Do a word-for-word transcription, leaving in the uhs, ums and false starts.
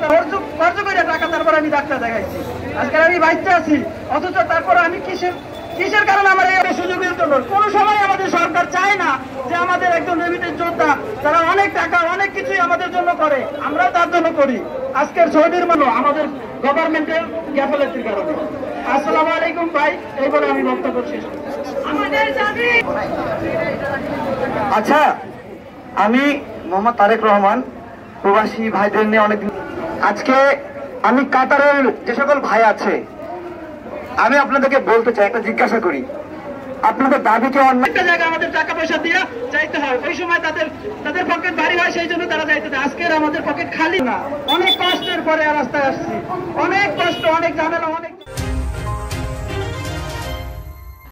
খরচ করে টাকা তারপর আমি ডাক্তার দেখাইছি। আজকে আমি বাঁচতে আছি, অথচ তারপর আমি কিসের কিসের কারণে আমার এই সুযোগের জন্য কোনো সময় আমাদের সরকার চায় না যে আমাদের একজন রেমিটেন্স যোদ্ধা তারা অনেক টাকা অনেক কিছুই আমাদের জন্য করে, আমরাও তার জন্য করি। আজকের সৌদির মানে আমাদের গভর্নমেন্টের গ্যাফেলের কারণে। আসসালামু আলাইকুম ভাই, এই বলে আমি বক্তব্য শেষ করছি। আচ্ছা, আমি মোহাম্মদ তারেক রহমান, প্রবাসী ভাইদের নিয়ে অনেকদিন। আজকে আমি কাতারের যে সকল ভাই আছে আমি আপনাদেরকে বলতে চাই, একটা জিজ্ঞাসা করি, আপনাদের দাবিকে অনেকটা জায়গা আমাদের টাকা পয়সা দিয়ে যাইতে হয়, ওই সময় তাদের তাদের পকেট ভারী হয়, সেই জন্য তারা যাইতে দেয়। আজকের আমাদের পকেট খালি না, অনেক কষ্টের পরে রাস্তায় আসছি, অনেক কষ্ট, অনেক ঝামেলা, অনেক